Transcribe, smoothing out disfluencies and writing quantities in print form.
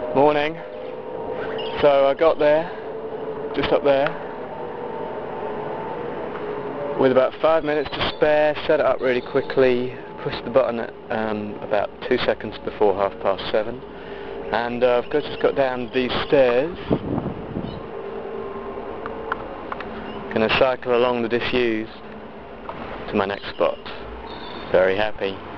Morning. So I got there, just up there, with about 5 minutes to spare, set it up really quickly, pushed the button at about 2 seconds before 7:30, and I've just got down these stairs. Going to cycle along the disused to my next spot. Very happy.